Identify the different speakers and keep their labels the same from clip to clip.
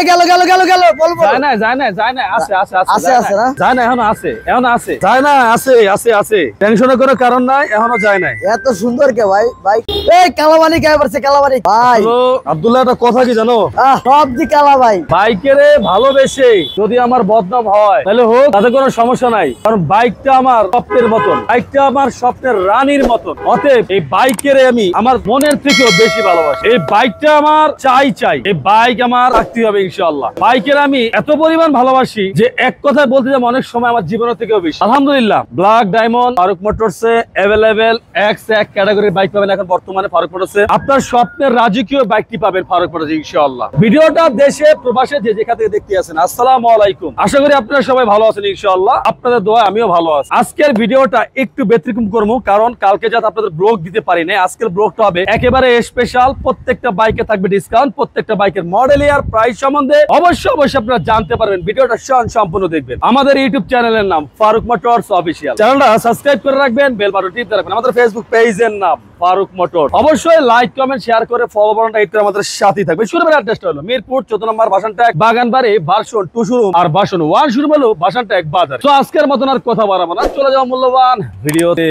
Speaker 1: গেল গেল গেল গেল বলবো
Speaker 2: যায় না আছে যায় না এখনো আছে যায় না আছে টেনশনের কোনো কারণ নাই, এখনো যায় না।
Speaker 1: এত সুন্দর কে ভাই ভাই এই কালামানি কে পারছে কালামানি ভাই
Speaker 2: আব্দুল্লাহ, একটা কথা কি জানো,
Speaker 1: সব দি কালা ভাই
Speaker 2: বাইকের ভালোবেসে যদি আমার বদনাম হয় তাহলে হোক, তাতে কোনো সমস্যা নাই, কারণ বাইকটা আমার স্বপ্নের মতন, বাইকটা আমার স্বপ্নের রানীর মতন। অতএব এই বাইকের আমি আমার মনের থেকেও বেশি ভালোবাসি। এই বাইকটা আমার চাই, এই বাইক আমার রাখতে হবে ইনশাআল্লাহ। বাইকের আমি এত পরিমাণ ভালোবাসি যে এক কথায় বলতে যাবো অনেক সময় আমার জীবনের থেকেও বেশি। আলহামদুলিল্লাহ, ব্ল্যাক ডায়মন্ড ফারুক মোটরসে অ্যাভেলেবেল এক ক্যাটাগরির বাইক পাবেন এখন বর্তমানে ফারুক মোটরসে। আপনার স্বপ্নের রাজকীয় বাইকটি পাবেন ফারুক মোটরসে ইনশাআল্লাহ। ভিডিওটা দেশে প্রবাসে যে যেখান থেকে দেখতে আছেন, আসসালামু আলাইকুম। আশা করি আপনারা সবাই ভালো আছেন ইনশাআল্লাহ। আপনাদের দোয়ায় আমিও ভালো আছি। আজকের ভিডিওটা একটু ব্যতিক্রম করবো, কারণ কালকে যাতে আপনাদের ব্লগ দিতে পারি না, আজকের ব্লগটা হবে একেবারে স্পেশাল। প্রত্যেকটা বাইকে থাকবে ডিসকাউন্ট, প্রত্যেকটা বাইকের মডেল আর প্রাইস সম্বন্ধে অবশ্যই আপনারা জানতে পারবেন। ভিডিওটা সম্পূর্ণ দেখবেন। আমাদের ইউটিউব চ্যানেলের নাম ফারুক মোটরস অফিসিয়াল, চ্যানেলটা সাবস্ক্রাইব করে রাখবেন, বেল বাটন টিপে রাখবেন। আমাদের ফেসবুক পেজের নাম ফারুক মোটর, অবশ্যই লাইক কমেন্ট শেয়ার করে ফলো বাটনটা হিট করে আমাদের সাথেই থাকবে। শুরুর অ্যাড্রেসটা হলো মিরপুর 14 নম্বর বাসানট্যাগ বাগানবাড়ি ভার্সন 2 শোরুম, আর ভার্সন 1 শোরুম হলো বাসানট্যাগ বাজার। তো আজকের মতন আর কথা বাড়াবো না, চলে যাও মূল্যবান ভিডিওতে।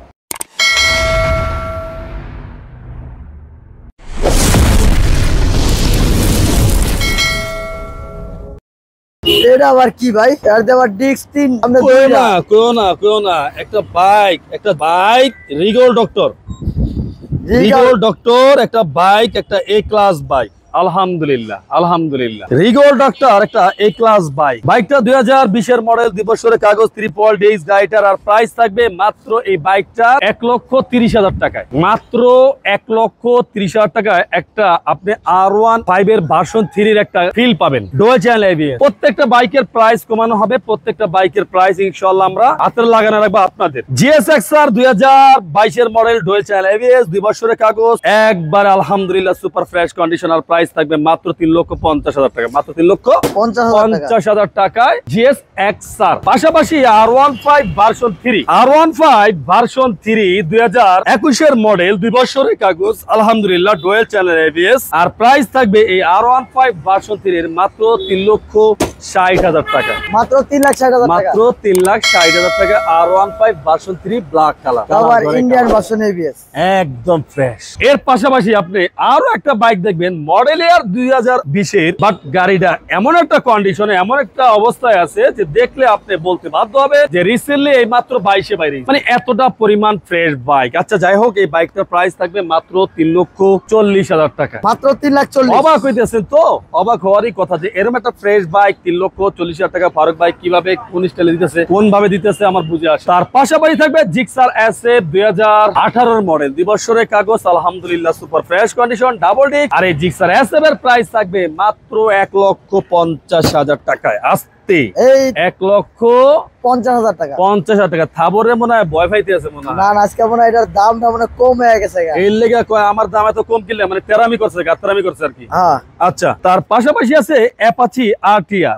Speaker 1: এটা আবার কি ভাই? এর দেওয়ার ডিস্ক 3 আমরা
Speaker 2: কইও না একটা বাইক রিগল ডক্টর একটা বাইক, একটা এ ক্লাস বাইক। আলহামদুলিল্লাহ রিগল ডক্টর একটা এ ক্লাস বাইক। বাইকটা 2020 এর মডেল, 2 বছরের কাগজ, 3 ডেজ গাড়িটার। আর প্রাইস থাকবে মাত্র এই বাইকটা 1,30,000 টাকায়, মাত্র 1,30,000 টাকায় একটা আপনি R15 এর ভার্সন 3 এর একটা ফিল পাবেন। Dual channel ABS। প্রত্যেকটা বাইকের প্রাইস কমানো হবে, প্রত্যেকটা বাইকের প্রাইস ইনশাআল্লাহ আমরা হাতের লাগানো রাখবো আপনাদের। GSXR 2022 এর মডেল, ডুয়াল চ্যানেল ABS, 2 বছরের কাগজ, একবার আলহামদুলিল্লাহ সুপার ফ্রেশ কন্ডিশন। আর প্রাইস থাকবে মাত্র 3,50,000 টাকা, মাত্র 3,50,000 টাকায় GSXR। পাশাপাশি R15 ভার্সন 3 2021 এর মডেল, 2 বছরের কাগজ, আলহামদুলিল্লাহ ডুয়াল চ্যানেল ABS। আর প্রাইস থাকবে এই R15 ভার্সন 3 এর মাত্র 3,60,000 টাকা,
Speaker 1: মাত্র 3,60,000 টাকা,
Speaker 2: মাত্র 3,60,000 টাকা। R15 ভার্সন 3 ব্ল্যাক কালার,
Speaker 1: আবার ইন্ডিয়ান ভার্সন ABS,
Speaker 2: একদম ফ্রেশ। এর পাশাপাশি আপনি আরো একটা বাইক দেখবেন মডেল ইয়ার 2020 এর, বাট গাড়িটা এমন একটা কন্ডিশনে, এমন একটা অবস্থায় আছে যে দেখলে আপনি বলতে বাধ্য হবে যে রিসেন্টলি এই মাত্র 22 বাইরে, মানে এতটা পরিমাণ ফ্রেশ বাইক। আচ্ছা যাই হোক, এই বাইকটার প্রাইস থাকবে মাত্র 3,40,000 টাকা, মাত্র
Speaker 1: 3,40,000।
Speaker 2: অবাক হইতেছেন তো? অবাক হওয়ারই কথা যে এরকম একটা ফ্রেশ বাইক 3,40,000 টাকা ফারুক বাইক কিভাবে কোন স্টাইলে দিতেছে, কোন ভাবে দিতেছে আমার বুঝে আসে। তার পাশাপাশি থাকবে জিক্সার SF 2018 এর মডেল, 2 বছরের কাগজ, আলহামদুলিল্লাহ super fresh condition, double disc. আর এই জিক্সার SF এর প্রাইস থাকবে মাত্র 1,50,000 টাকায়। আসতে
Speaker 1: 1,50,000 টাকা,
Speaker 2: 50,000 টাকা। থাবরে মনে হয় ভয় পাইতে আছে মনে হয়।
Speaker 1: না আজকে মনে হয় এটার দামটা মনে কম হয়ে গেছে।
Speaker 2: এর লেগে কয় আমার দাম এত কম কিনলে, মানে তেরামি করছে আর কি। আচ্ছা, তার পাশাপাশি আছে অ্যাপাচি RTR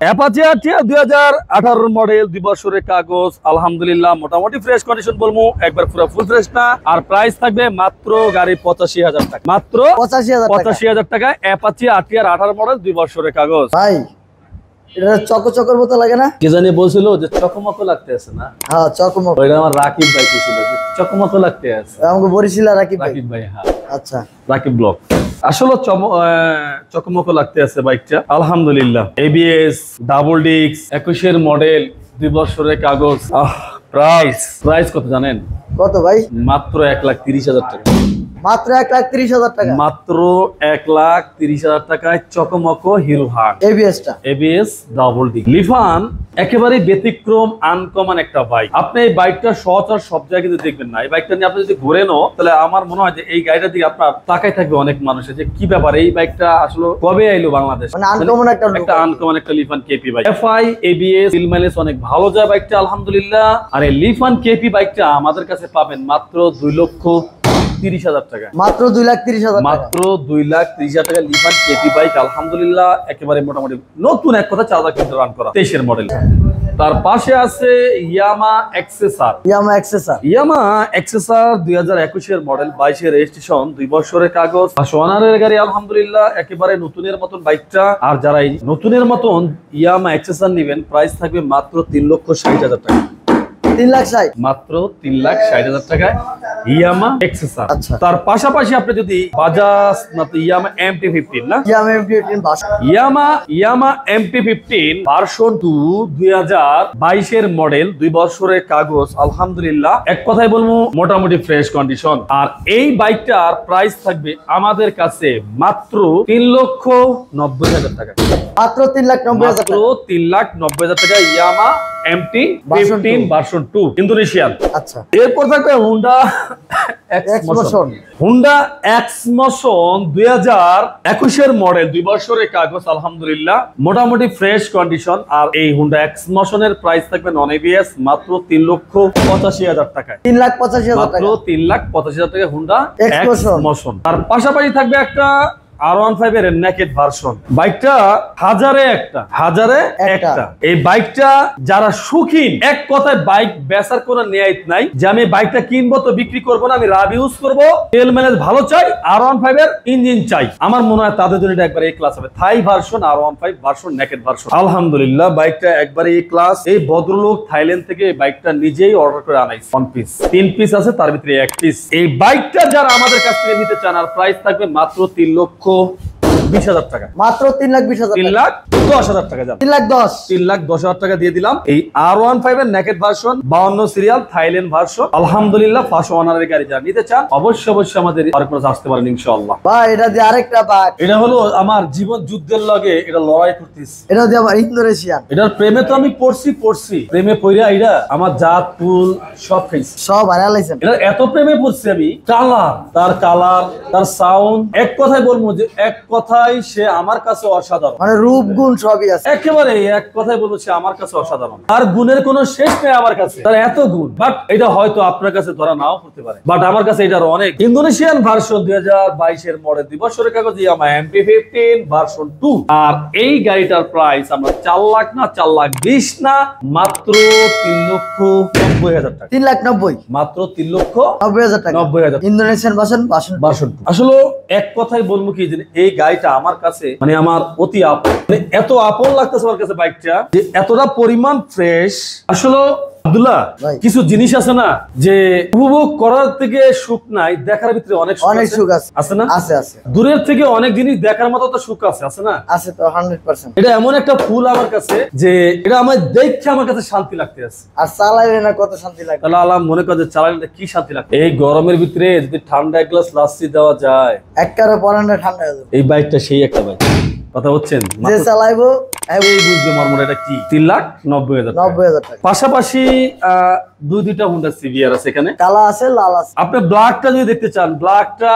Speaker 2: 2018 মডেল, 2 বছরের কাগজ, আলহামদুলিল্লাহ মোটামুটি ফ্রেশ কন্ডিশন বলবো, একবার পুরো ফুল ফ্রেশ না। আর প্রাইস থাকবে মাত্র গাড়ি 85,000 টাকা, মাত্র 85,000 টাকা অ্যাপাচি RTR 18 মডেল, 2 বছরের কাগজ।
Speaker 1: ভাই এটা চকচকের মতো লাগে না?
Speaker 2: কে জানি বলছিল যে চকমক লাগতে আছে না?
Speaker 1: হ্যাঁ চকমক,
Speaker 2: ওইটা আমার রাকিব ভাই ছিল যে চকমক লাগতে আছে।
Speaker 1: আমাকে বরিশাল রাকিব
Speaker 2: ভাই, হ্যাঁ
Speaker 1: আচ্ছা
Speaker 2: রাকিব ব্লগ। আসলে চকমক লাগতে আছে বাইকটা, আলহামদুলিল্লাহ। ABS, ডাবল ডিস্ক, 21 এর মডেল, 2 বছরের কাগজ। প্রাইস কত জানেন? কত ভাই? মাত্র 1,30,000 টাকা,
Speaker 1: মাত্র 1,30,000 টাকা,
Speaker 2: মাত্র 1,30,000 টাকায় চকমক Hero heart ABS double disc Lifan. একেবারে ব্যতিক্রম আনকমন একটা বাইক। আপনি এই বাইকটা সচরাচর সব জায়গায় দেখবেন না। এই বাইকটা নিয়ে আপনি যদি ঘুরে নো, তাহলে আমার মনে হয় যে এই গাড়িটার দিকে আপনার তাকাই থাকবে অনেক মানুষের, যে কি ব্যাপার এই বাইকটা আসলে কবে আইলো বাংলাদেশ।
Speaker 1: মানে আনকমন
Speaker 2: একটা Lifan KP bike, FI ABS, feel mileage অনেক ভালো যায় বাইকটা আলহামদুলিল্লাহ। আর এই লিফান KP বাইকটা আমাদের কাছে পাবেন মাত্র 2,30,000 টাকা, মাত্র 2,30,000 টাকা, মাত্র 2,30,000 টাকা লিফান KP বাইক আলহামদুলিল্লাহ। একেবারে মোটামুটি নতুন এক কথা, 4,000 কিলোমিটার রান করা, 23 এর মডেল। তার পাশে আছে ইয়ামা এক্সেসার। ইয়ামা এক্সেসার 2021 এর মডেল, 22 এর রেজিস্ট্রেশন, 2 বছরের কাগজ, 500 ওয়ানারের গাড়ি। আলহামদুলিল্লাহ একেবারে নতুনের মতন বাইকটা। আর যারা এই নতুনের মতন ইয়ামা এক্সেসার নেবেন, প্রাইস থাকবে মাত্র 3,60,000 টাকা।
Speaker 1: 3,60,000
Speaker 2: মাত্র 3,60,000 টাকায় ইয়ামা এক্সেসার। তার পাশাপাশি আপনি যদি বাজাজ না তো ইয়ামা MT-15 না, ইয়ামা MT-15 ভার্সন 2 2022 এর মডেল, 2 বছরের কাগজ। আলহামদুলিল্লাহ এক কথায় বলবো মোটামুটি ফ্রেশ কন্ডিশন। আর এই বাইকটার প্রাইস থাকবে আমাদের কাছে মাত্র 3,90,000 টাকা।
Speaker 1: মাত্র
Speaker 2: 3,90,000 টাকা ইয়ামা MT-15 ভার্সন 2 ইন্দোনেশিয়ান।
Speaker 1: আচ্ছা,
Speaker 2: এরপর থাকবে হুন্ডা এক্সমোশন। হুন্ডা এক্সমোশন 2021 এর মডেল, 2 বছরের কাগজ। আলহামদুলিল্লাহ মোটামুটি ফ্রেশ কন্ডিশন। আর এই হুন্ডা এক্সমোশনের প্রাইস থাকবে নন এবিএস মাত্র 3,85,000 টাকায়।
Speaker 1: 3,85,000 টাকা,
Speaker 2: মাত্র 3,85,000 টাকা হুন্ডা এক্সমোশন। তার পাশাপাশি থাকবে একটা R15 এর নেকেড ভার্সন। বাইকটা হাজারে একটা। এই বাইকটা যারা শৌখিন, এক কথায় বাইক বেচার কোনো নিয়ত নাই যে আমি বাইকটা কিনবো তো বিক্রি করবো না, আমি রাব ইউজ করবো, তেল মাইলেজ ভালো চাই, R15 এর ইঞ্জিন চাই, আমার মনে হয় তাদের জন্য এটা একবার এই ক্লাস হবে। Thai version R15 version naked version. আলহামদুলিল্লাহ বাইকটা একবারে এই ক্লাস। এই ভদ্রলোক থাইল্যান্ড থেকে এই বাইকটা নিজেই অর্ডার করে আনাইছে। 1 পিস, 3 পিস আছে, তার ভিতরে 1 পিস। এই বাইকটা যারা আমাদের কাছ থেকে নিতে চান, আর প্রাইস থাকবে মাত্র 3,20,000 টাকা।
Speaker 1: মাত্র 3,20,000,
Speaker 2: 3,10,000 টাকা। 3,10,000 টাকা দিয়ে দিলাম এই R15 এর naked version, 52 serial Thailand version. আলহামদুলিল্লাহ 500 ওয়ানারের গাড়ি যারা নিতে চান অবশ্যই আমাদের আরেকবার আসতে পারেন ইনশাআল্লাহ।
Speaker 1: ভাই এটা দিয়ে আরেকটা বাইক,
Speaker 2: এটা হলো আমার জীবন যুদ্ধের লগে এটা লড়াই করতেছি।
Speaker 1: এটা দিয়ে আমার ইন্দোনেশিয়ান।
Speaker 2: এটার প্রেমে তো আমি পড়ছি প্রেমে পড়িয়া এটা আমার জাত ফুল সব খাইছি,
Speaker 1: সব হারাইছেন।
Speaker 2: এটা এত প্রেমে পড়ছি আমি, কালার, তার সাউন্ড, এক কথায় বলবো যে এক কথায় সে আমার কাছে অসাধারণ।
Speaker 1: মানে রূপ গুণ সবই আছে,
Speaker 2: একেবারে এক কথায় বলবো সে আমার কাছে অসাধারণ। আর গুণের কোনো শেষ নেই আমার কাছে, তার এত গুণ। বাট এটা হয়তো আপনার কাছে ধরা নাও করতে পারে, বাট আমার কাছে এটার অনেক। ইন্দোনেশিয়ান ভার্সন 2022 এর মডেল, 2 বছরের কাগজ, ইয়ামা MT-15 ভার্সন 2। আর এই গাড়িটার প্রাইস আমরা 4 লাখ না, 4,20,000 না, মাত্র 3,90,000 টাকা।
Speaker 1: 3,90,000,
Speaker 2: মাত্র 3,90,000
Speaker 1: টাকা।
Speaker 2: 90,000
Speaker 1: ইন্দোনেশিয়ান ভার্সন
Speaker 2: 2। আসলে এক কথাই বলবো কি যে এই গাড়িটা আমার কাছে মানে আমার অতি আপন, মানে এত আপন লাগতেছে আমার কাছে বাইকটা, যে এতটা পরিমাণ ফ্রেশ। আসলে আব্দুল্লাহ কিছু জিনিস আছে না যে উপভোগ করার থেকে সুখ নাই, দেখার ভিতরে অনেক
Speaker 1: সুখ আছে
Speaker 2: না? আছে। দূরের থেকে অনেক জিনিস দেখার মতো তো সুখ আছে না?
Speaker 1: আছে তো 100%।
Speaker 2: এটা এমন একটা ফুল আমার কাছে যে এটা আমার দেখে আমার কাছে শান্তি লাগতে আছে।
Speaker 1: আর চালাইলে না কত শান্তি লাগে।
Speaker 2: তাহলে আল্লাহ মনে করে যে চালাইলে কি শান্তি লাগে। এই গরমের ভিতরে যদি ঠান্ডা এক গ্লাস লাস্সি দেওয়া যায়,
Speaker 1: একবারে পরান্ডা ঠান্ডা হয়ে যাবে।
Speaker 2: এই বাইকটা সেই একটা বাইক। কথা হচ্ছেন
Speaker 1: যে চালাইবো
Speaker 2: এই বুঝবে মর্মটা এটা কি। 3,90,000 টাকা। পাশাপাশি 2টা হুন্ডা সিভিআর আছে এখানে,
Speaker 1: কালা আছে, লাল আছে।
Speaker 2: আপনি ব্ল্যাকটা যদি দেখতে চান, ব্ল্যাকটা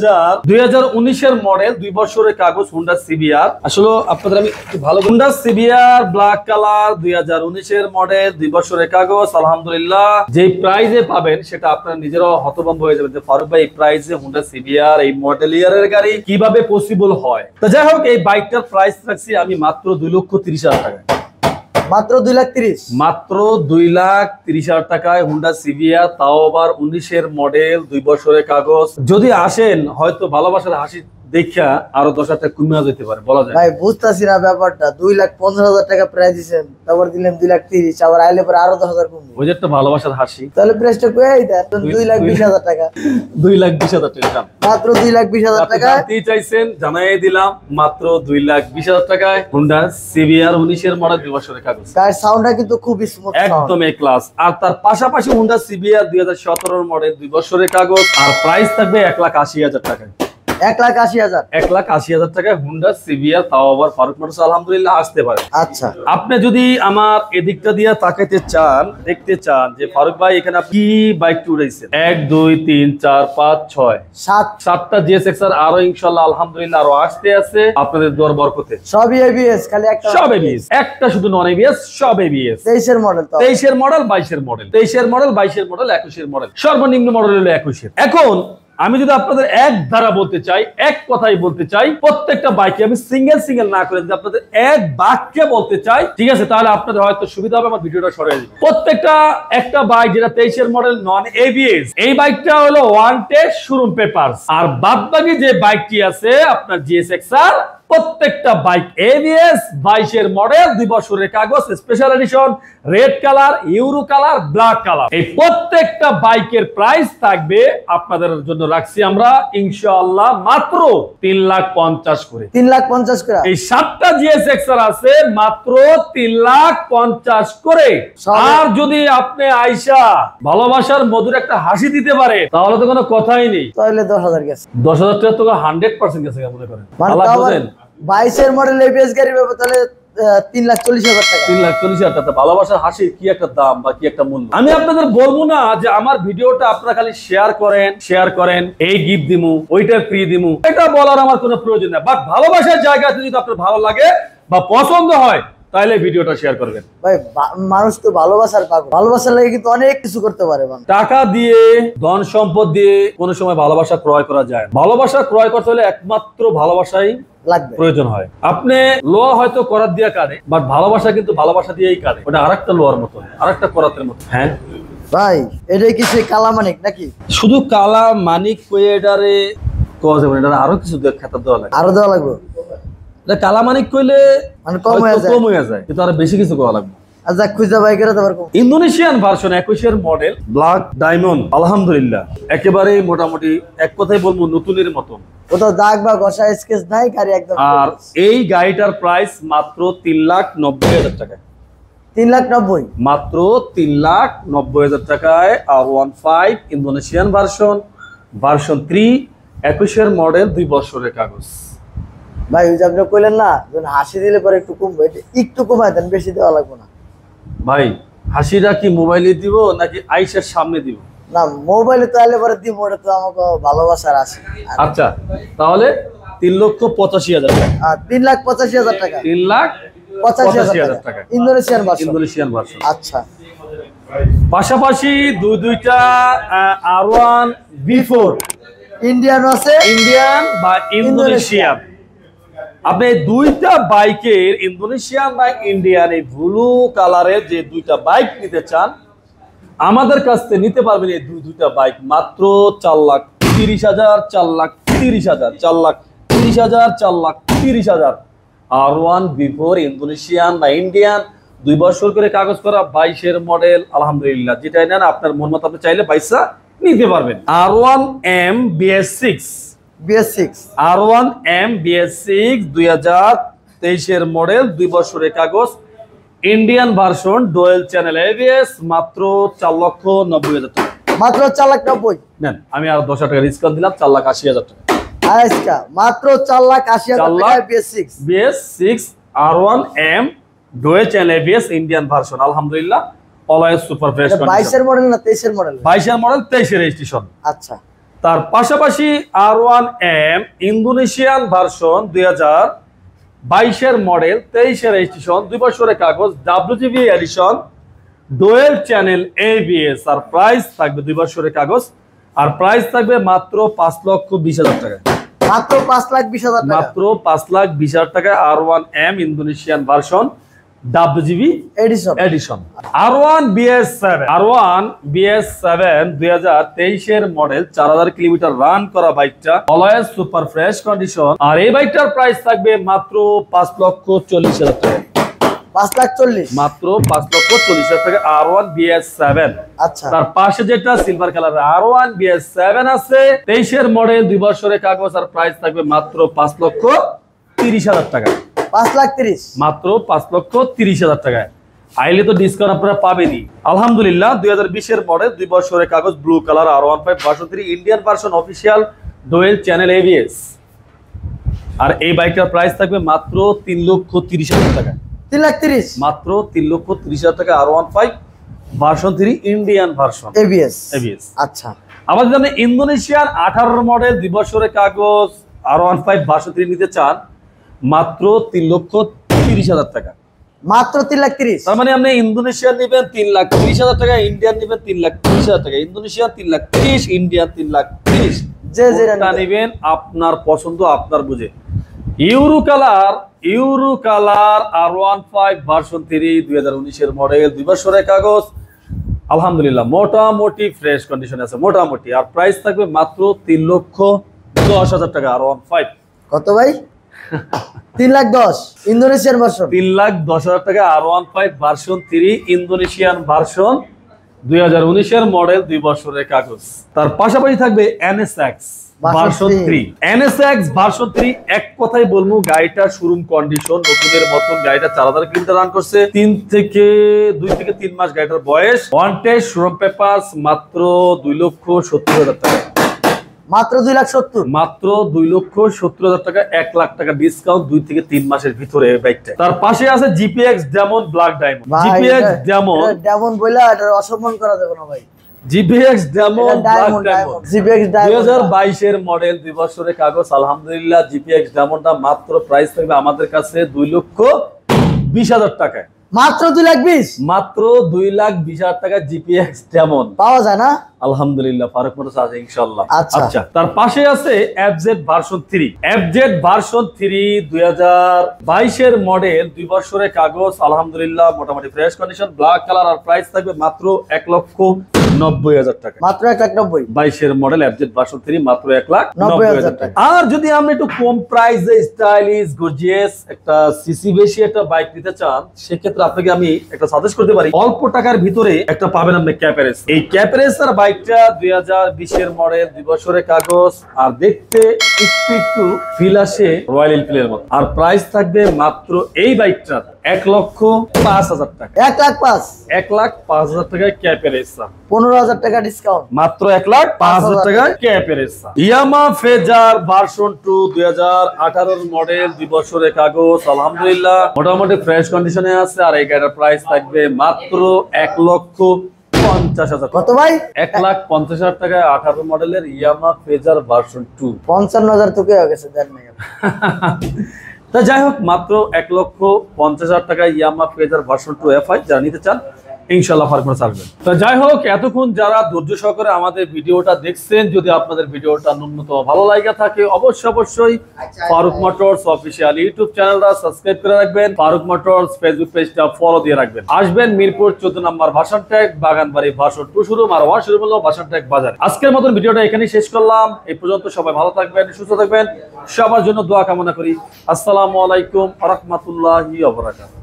Speaker 2: 2019 এর মডেল, 2 বছরের কাগজ, হুন্ডা সিভিআর। আসলে আপনাদের আমি ভালো হুন্ডা সিভিআর ব্ল্যাক কালার, 2019 এর মডেল, 2 বছরের কাগজ। আলহামদুলিল্লাহ যে প্রাইজে পাবেন সেটা আপনারা নিজেরাও হতভম্ব হয়ে যাবেন যে ফারুক ভাই এই প্রাইজে হুন্ডা সিভিআর এই মডেল ইয়ারের গাড়ি কিভাবে পসিবল হয়। তো যাই হোক এই বাইকটার প্রাইস রাখছি আমি মাত্র 2,30,000 টাকা।
Speaker 1: মাত্র 2,30,000,
Speaker 2: মাত্র 2,30,000 টাকায় হুন্ডা সিভিআর, তাও আবার 19 এর মডেল, 2 বছরের কাগজ। যদি আসেন হয়তো ভালোবাসার হাসি দেখা আরো 10,000 টাকা কমে যেতে পারে, বলা যায়।
Speaker 1: ভাই বুঝতাছি না ব্যাপারটা। 2,15,000 টাকা প্রাইস দিবেন, তারপর দিলেন 2,30,000, আবার আইলে পরে আরো 10,000 কমবে।
Speaker 2: ওই যে একটা ভালোবাসার হাসি।
Speaker 1: তাহলে প্রাইসটা কই দেন? 2,20,000 টাকা।
Speaker 2: 2,20,000 টাকা
Speaker 1: মাত্র 2,20,000 টাকা
Speaker 2: আপনি চাইছেন, জানাই দিলাম মাত্র 2,20,000 টাকায় হুন্ডা সিভিআর 19 এর মডেল, 2 বছরের কাগজ।
Speaker 1: গাড়ির সাউন্ডটা কিন্তু খুব স্মুথ,
Speaker 2: একদম এ ক্লাস। আর তার পাশাপাশি হুন্ডা সিভিআর 2017 এর মডেল, 2 বছরের কাগজ। আর প্রাইস থাকবে 1,80,000 টাকায়।
Speaker 1: 1,80,000,
Speaker 2: 1,80,000 টাকায় হুন্ডা সিভিআর, তাও আবার ফারুক মোটরস। আলহামদুলিল্লাহ আসতে পারে।
Speaker 1: আচ্ছা,
Speaker 2: আপনি যদি আমার এদিকটা দিয়ে তাকাইতে চান, দেখতে চান যে ফারুক ভাই এখানে কি বাইক উড়াইছে, 1 2 3 4 5 6 7টা জিএসএক্সআর, আরো ইনশাআল্লাহ আলহামদুলিল্লাহ আরো আসতে আছে আপনাদের দোয়ার বরকতে।
Speaker 1: সবই এবিএস, খালি একটা
Speaker 2: সব এবিএস, একটা শুধু নন এবিএস, সব এবিএস।
Speaker 1: 23 এর মডেল, তো
Speaker 2: 23 এর মডেল, 22 এর মডেল, 23 এর মডেল, 22 এর মডেল, 21 এর মডেল, সর্বনিম্ন মডেল হলো 21 এর। এখন আমি যদি আপনাদের এক ধারা বলতে চাই, এক কথাই বলতে চাই, প্রত্যেকটা বাইকে আমি সিঙ্গেল না করে যদি আপনাদের এক বাক্যে বলতে চাই, ঠিক আছে, তাহলে আপনাদের হয়তো সুবিধা হবে। আমার ভিডিওটা সরিয়ে দিই। প্রত্যেকটা একটা বাইক যেটা 23 মডেল নন এবিএস, এই বাইকটা হলো ওয়ান্টেড শোরুম পেপারস। আর বাদবাকি যে বাইকটি আছে আপনার জিএসএক্সআর, প্রত্যেকটা বাইক এবিএস, 22 মডেল, 2 বছরের কাগজ, special edition, red colour, euro colour, black colour. এই প্রত্যেকটা বাইকের প্রাইস থাকবে আপনাদের জন্য রাখছি আমরা ইনশাআল্লাহ মাত্র 3,50,000 করে।
Speaker 1: 3,50,000 করে।
Speaker 2: এই 7টা জিএসএক্সআর আছে মাত্র 3,50,000 করে। আর যদি আপনি আয়শা ভালোবাসার মধুর একটা হাসি দিতে পারে তাহলে তো কোনো কথাই নেই,
Speaker 1: তাহলে 10,000 গেছে।
Speaker 2: 10,000 টাকা তো 100% গেছে মনে করেন।
Speaker 1: মানে
Speaker 2: আল্লাহ
Speaker 1: তাও
Speaker 2: বুঝেন
Speaker 1: 22 মডেল এবিএস গাড়ি পাবো তাহলে 3,40,000 টাকা।
Speaker 2: 3,40,000 টাকা। ভালোবাসার হাসি কি একটা দাম বা কি একটা মূল্য। আমি আপনাদের বলবো না যে আমার ভিডিওটা আপনারা খালি শেয়ার করেন, এই গিফট দিমু, ওইটা ফ্রি দিমু, এটা বলার আমার কোনো প্রয়োজন নেই। বাট ভালোবাসার জায়গাতে যদি আপনার ভালো লাগে বা পছন্দ হয় তাহলে ভিডিওটা শেয়ার করবেন।
Speaker 1: ভাই মানুষ তো ভালোবাসার পাগল, ভালোবাসার লাগে কিন্তু অনেক কিছু করতে পারে মানুষ।
Speaker 2: টাকা দিয়ে, ধন সম্পদ দিয়ে কোনো সময় ভালোবাসা ক্রয় করা যায় না। ভালোবাসা ক্রয় করতে হলে একমাত্র ভালোবাসাই
Speaker 1: লাগবে,
Speaker 2: প্রয়োজন হয়। আপনি লোহা হয়তো করাত দিয়ে কাটে, বাট ভালোবাসা কিন্তু ভালোবাসা দিয়েই কাটে। ওটা আরেকটা লোহার মতো, আরেকটা করাতের মতো। হ্যাঁ
Speaker 1: ভাই এটাই কি সেই কালা মানিক নাকি?
Speaker 2: শুধু কালা মানিক কয়ে এটারে কওয়া যাবে না, এটারে আরো কিছু খেতাব দেওয়া লাগে,
Speaker 1: আরো দেওয়া লাগবে।
Speaker 2: এটা কালা মানিক কইলে
Speaker 1: মানে কম হয়ে যায়,
Speaker 2: কিন্তু আরো বেশি কিছু করা লাগবে।
Speaker 1: আচ্ছা খুঁজা বাইকের তো পারবো।
Speaker 2: Indonesian version 21 model black diamond, আলহামদুলিল্লাহ একেবারে মোটামুটি এক কথাই বলবো নতুনের মতো।
Speaker 1: কোথাও দাগ বা ঘষা স্কেচ নাই, গাড়ি একদম।
Speaker 2: আর এই গাড়িটার প্রাইস মাত্র 3,90,000 টাকা।
Speaker 1: 3,90,000
Speaker 2: মাত্র 3,90,000 টাকায় R15 ইন্দোনেশিয়ান ভার্সন 3 21 মডেল, 2 বছরের কাগজ।
Speaker 1: ভাই ওই যে আপনি কইলেন না হাসি দিলে পরে একটু কমবে, একটু কমায় দেন, বেশি দেওয়া লাগবে না।
Speaker 2: ভাই হাসিটা কি মোবাইলে দিব নাকি আইসার সামনে দিব?
Speaker 1: না মোবাইলে তো আইলে পরে দিব, ওটা তো আমাকে ভালোবাসার আছে।
Speaker 2: আচ্ছা তাহলে 3,85,000 টাকা।
Speaker 1: 3,85,000 টাকা।
Speaker 2: 3,85,000 টাকা
Speaker 1: ইন্দোনেশিয়ান
Speaker 2: ভার্সন।
Speaker 1: আচ্ছা
Speaker 2: পাশাপাশি দুইটা R1 V4
Speaker 1: ইন্ডিয়ান আছে,
Speaker 2: ইন্ডিয়ান বা ইন্দোনেশিয়ান। আপনি দুইটা বাইকের ইন্দোনেশিয়ান বা ইন্ডিয়ান এই ব্লু কালারের যে দুইটা বাইক নিতে চান আমাদের কাছ থেকে নিতে পারবেন। এই দুইটা বাইক মাত্র 4,30,000, 4,30,000, 4,30,000, 4,30,000। R1 V4 ইন্দোনেশিয়ান বা ইন্ডিয়ান, 2 বছর করে কাগজ করা, 22 মডেল, আলহামদুলিল্লাহ। যেটাই নেন আপনার মন মতো আপনি চাইলে 22টা নিতে পারবেন। R1M BS6, R1M BS6 2023 model, 2 বছরের কাগজ, Indian version, dual channel ABS, মাত্র 4,90,000 টাকা।
Speaker 1: মাত্র 4,90,000
Speaker 2: নেন, আমি আর 10,000 টাকা ডিসকাউন্ট দিলাম, 4,80,000 টাকা।
Speaker 1: আজকা মাত্র 4,80,000 টাকা
Speaker 2: BS6 R1M dual channel ABS Indian version, আলহামদুলিল্লাহ always super fresh condition.
Speaker 1: 22 model না 23 মডেল?
Speaker 2: 22 model, 23 registration.
Speaker 1: আচ্ছা
Speaker 2: তার পাশাপাশি R1M Indonesian version 2022 model, 23 registration, 2 বছরের কাগজ, WGB edition, dual channel ABS. আর প্রাইস থাকবে 2 বছরের কাগজ, আর প্রাইস থাকবে মাত্র 5,20,000 টাকা।
Speaker 1: মাত্র 5,20,000 টাকা।
Speaker 2: মাত্র 5,20,000 টাকা R1M Indonesian version WGB edition. R1 BS7 2023 model, 4,000 kilometre run করা বাইকটা, অলওয়েজ সুপার ফ্রেশ কন্ডিশন। আর এই বাইকটার প্রাইস থাকবে মাত্র 5,40,000 টাকা।
Speaker 1: 5,40,000
Speaker 2: মাত্র 5,40,000 টাকা R1 BS7।
Speaker 1: আচ্ছা
Speaker 2: তার পাশে যেটা সিলভার কালার R1 BS7 আছে, 23 মডেল, 2 বছরের কাগজ, আর প্রাইস থাকবে মাত্র 5,30,000 টাকা।
Speaker 1: 5,30,000
Speaker 2: মাত্র 5,30,000 টাকায়। আইলে তো ডিসকাউন্ট আপনারা পাবেনই আলহামদুলিল্লাহ। 2020 মডেল, 2 বছরের কাগজ, blue colour, R15 version 3 Indian version, official dual channel ABS. আর এই বাইকটার প্রাইস থাকবে মাত্র 3,30,000 টাকা।
Speaker 1: 3,30,000
Speaker 2: মাত্র 3,30,000 টাকা R15 version 3 Indian version
Speaker 1: ABS. আচ্ছা
Speaker 2: আবার যদি আপনি ইন্দোনেশিয়ান 18 মডেল, 2 বছরের কাগজ, R15 ভার্সন 3 নিতে চান মাত্র 3,30,000 টাকা।
Speaker 1: মাত্র 3,30,000।
Speaker 2: তার মানে আপনি ইন্দোনেশিয়ান নেবেন 3,30,000 টাকা, ইন্ডিয়ান নেবেন 3,30,000 টাকা। Indonesian 3,30,000, Indian 3,30,000।
Speaker 1: যে
Speaker 2: কোনটা নেবেন আপনার পছন্দ, আপনার বুঝে। ইউরো কালার R15 ভার্সন 3 2019 এর মডেল, 2 বছরের কাগজ, আলহামদুলিল্লাহ মোটামুটি ফ্রেশ কন্ডিশনে আছে মোটামুটি। আর প্রাইস থাকবে মাত্র 3,10,000 টাকা R15।
Speaker 1: কত ভাই? 3,10,000 ইন্দোনেশিয়ান ভার্সন।
Speaker 2: 3,10,000 টাকা R15 ভার্সন 3 ইন্দোনেশিয়ান ভার্সন, 2019 এর মডেল, 2 বছরের কাগজ। তার পাশাপাশি থাকবে NSX ভার্সন 3। NSX ভার্সন 3 এক কথাই বলবো, গাড়িটা শোরুম কন্ডিশন, নতুনের মতন। গাড়িটা 4,000 কিলোমিটার রান করছে, 2 থেকে 3 মাস গাড়িটার বয়স। ওয়ান্টেড শোরুম পেপারস মাত্র 2,70,000 টাকা।
Speaker 1: মাত্র 2,70,000,
Speaker 2: মাত্র 2,70,000 টাকা, 1 লাখ টাকা ডিসকাউন্ট 2 থেকে 3 মাসের ভিতরে বাইকটা। তার পাশে আছে GPX Demon black diamond. GPX
Speaker 1: Demon বইলা এটা অসম্মান করা যাবে না ভাই।
Speaker 2: GPX Demon black diamond,
Speaker 1: GPX diamond
Speaker 2: 2022 এর মডেল, 2 বছরের কাগজ। আলহামদুলিল্লাহ GPX ডেমনটা মাত্র প্রাইস থাকবে আমাদের কাছে 2,20,000 টাকায়।
Speaker 1: মাত্র 2,20,000,
Speaker 2: মাত্র 2,20,000 টাকা GPX ডেমন
Speaker 1: পাওয়া যায় না?
Speaker 2: আলহামদুলিল্লাহ ফারুক মোটরস আছে ইনশাআল্লাহ।
Speaker 1: আচ্ছা।
Speaker 2: আচ্ছা, তার পাশে আছে FZ ভার্সন 3। FZ ভার্সন 3 2022 এর মডেল, 2 বছরের কাগজ। আলহামদুলিল্লাহ মোটামুটি ফ্রেশ কন্ডিশন, ব্ল্যাক কালার। আর প্রাইস থাকবে মাত্র 1,90,000 টাকা।
Speaker 1: মাত্র 1,90,000।
Speaker 2: 22 এর মডেল FZ ভার্সন 3 মাত্র
Speaker 1: 1,90,000
Speaker 2: টাকা। আর যদি আমরা একটু কম প্রাইসে স্টাইলিশ গর্জিয়াস একটা সিসি বেশি একটা বাইক নিতে চান, সেক্ষেত্রে আপনাকে আমি একটা সাজেস্ট করতে পারি। অল্প টাকার ভিতরে একটা পাবেন আপনি ক্যাপারেস। এই ক্যাপারেসের বাইকটা 2020 এর মডেল, 2 বছরের কাগজ। আর দেখতে একটু ফিল আসে রয়্যাল এনফিল্ডের মতো। আর প্রাইস থাকবে মাত্র এই বাইকটার 1,05,000 টাকা।
Speaker 1: 1,05,000,
Speaker 2: 1,05,000 টাকায় ক্যাপারেস,
Speaker 1: 15,000 টাকা ডিসকাউন্ট।
Speaker 2: মাত্র 1,05,000 টাকায় ক্যাপারেস। ইয়ামা ফেজার ভার্সন 2 2018 এর মডেল, 2 বছরের কাগজ। আলহামদুলিল্লাহ মোটামুটি ফ্রেশ কন্ডিশনে আছে। আর এই গাড়ির প্রাইস থাকবে মাত্র 1,50,000।
Speaker 1: কত ভাই?
Speaker 2: 1,50,000 টাকায় 18 মডেলের ইয়ামা ফেজার ভার্সন 2।
Speaker 1: 55,000 তো হয়ে গেছে, দেন না।
Speaker 2: তা যাই হোক, মাত্র 1,50,000 টাকায় ইয়ামা ফেজার ভার্সন 2 FI যারা নিতে চান ইনশাআল্লাহ ফারুক মোটরস আসবেন। তো যাই হোক, এতক্ষণ যারা ধৈর্য সহকারে আমাদের ভিডিওটা দেখছেন, যদি আপনাদের ভিডিওটা ন্যূনতম ভালো লাগা থাকে, অবশ্যই ফারুক মোটরস অফিসিয়াল ইউটিউব চ্যানেলটা সাবস্ক্রাইব করে রাখবেন। ফারুক মোটরস ফেসবুক পেজটা ফলো দিয়ে রাখবেন। আসবেন মিরপুর 14 নম্বর ভাষানটেক বাগানবাড়ি ভার্সন 2 শোরুম, আর 1 শোরুম হলো ভাষানটেক বাজার। আজকের মতন ভিডিওটা এখানেই শেষ করলাম। এই পর্যন্ত সবাই ভালো থাকবেন, সুস্থ থাকবেন, সবার জন্য দোয়া কামনা করি। আসসালামু আলাইকুম ওয়া রাহমাতুল্লাহি ওয়া বারাকাতুহু।